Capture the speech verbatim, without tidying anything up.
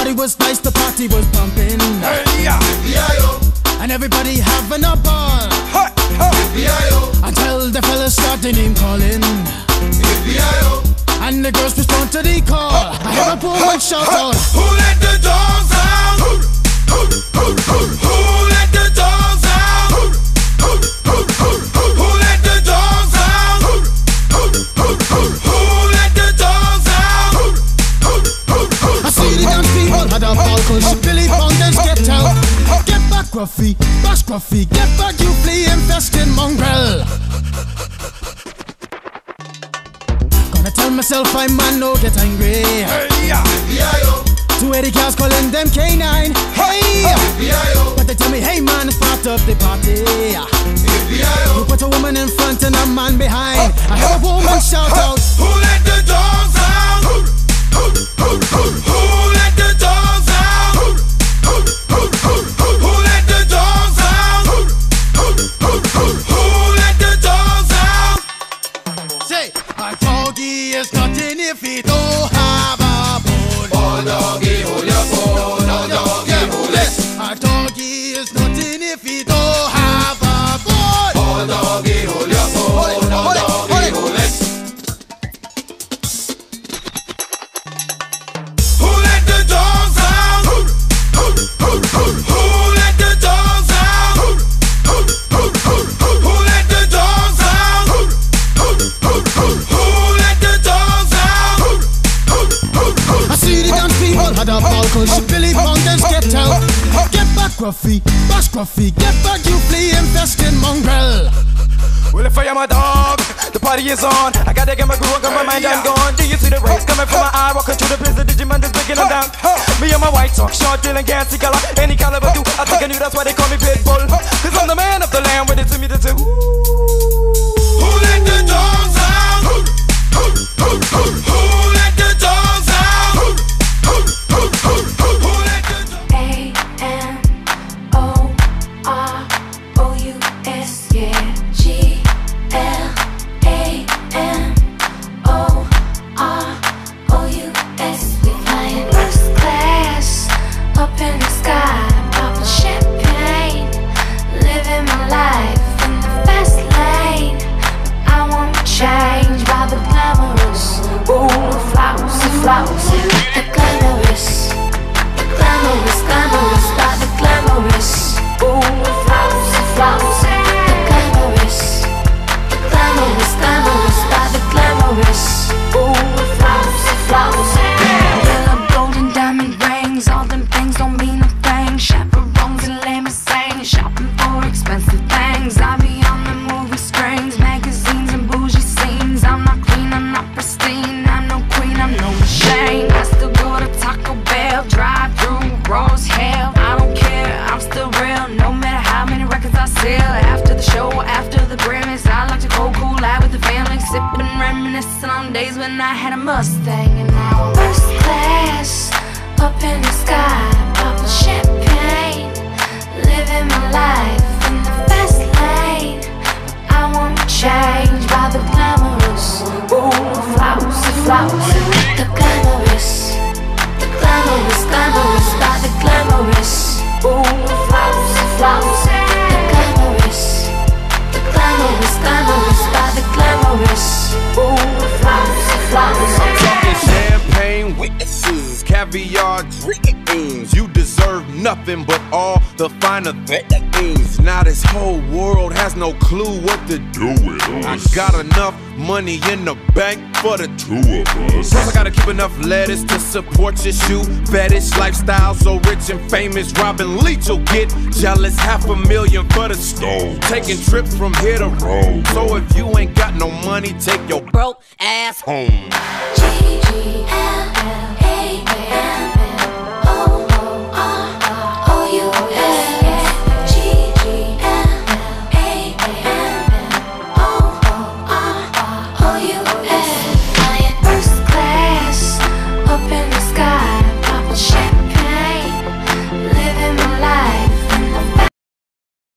Everybody was nice, the party was pumping. Hey, yeah. And everybody having a ball. Ha, ha. Until the fellas start their name calling. And the girls respond to the call. I hear a poor one shout out, who let the dogs out? Who, who, who, who, who let the dogs out? Who, who, who, who, who let the dogs out? Who, who, who, who, who let the dogs out? Who, who, who, who, I see the dance people had a ball push. Billy Fountains get out. Get back, Gruffy, bash Gruffy. Get back, you flea infested mongrel. Gonna tell myself I man no get angry. hey, yeah. Two eighty cars calling them K nine. Hey, but they tell me, hey man, it's part of the party. You put a woman in front and a man behind. I hear a woman shout out, Who let the dogs out? Who, who, who, who, who let the dogs out? Who, who, who, who, who let the dogs out? Who, who, who, who, who let the dogs out? say, a doggy is nothing if he don't have a bone. Oh doggy, hold your bone. Oh doggy, hold it. A doggy is nothing if he don't have a bone. Oh doggy, hold your bone. Oh doggy, hold it. Who let the dogs out? Who, who, who, who, who let the dogs out? Who, who, who, who, who let the dogs out? Who, who, who, who, who let the dogs out? Who, who, who, who, I see the dance people had a ball push. Billy Fountains get out. Get back, Gruffy, bash Gruffy. Get back, you flea infested mongrel. Well, if I am a dog, the party is on. I gotta get my groove on, got my mind, I'm gone. Do you see the rays coming from my eye? Walking through the prison, Digimon is breaking them down. Me and my white talk, short, dealing, gassy color. Any caliber do, I think I knew that's why they call me Pitbull. Cause I'm the man of the land, with it to me to do. who let the dogs out? Who, who, who, who, who let the dogs out? Who, who, who, who, who let the dogs out? A M O R O U S, yeah. G L A M O R O U S. We flying first class up in the sky, popping champagne, living my life in the fast lane. I want to change by the glamorous, ooh, flousy, flousy, the glamorous, the glamorous, glamorous, by the glamorous, ooh, flousy, flousy, the glamorous, the glamorous, glamorous, by the glamorous, ooh, flousy, flousy. Yellow, golden, diamond rings, all them things don't mean a thing. Chaperones and limousines, shopping for expensive things. I be on the movie screens, magazines and bougie scenes. I'm not clean, I'm not pristine, I'm no queen, I'm no shame. I still go to Taco Bell, drive through raw as hell. I don't care, I'm still real, no matter how many records I sell. After the show, after the Grammys, I like to go cool out with the family, sipping, reminiscing on days when I had a Mustang. And now I'm first class, up in the sky, popping champagne, living my life in the fast lane. I want to change by the glamorous, ooh, flousy, flousy, the glamorous, the glamorous, glamorous, by the glamorous, ooh, flousy, flousy, the glamorous, the glamorous, glamorous, by the glamorous, ooh, flousy, flousy. Talking champagne witnesses, caviar dreams. You deserve nothing but all the finer things. Now this whole world has no clue what to do with us. I got enough money in the bank for the two of us. Plus I gotta keep enough lettuce to support your shoe fetish lifestyle. So rich and famous, Robin Leach will get jealous. Half a million for the stove, taking trips from here to Rome. So if you ain't got no money, take your broke ass home. G G L L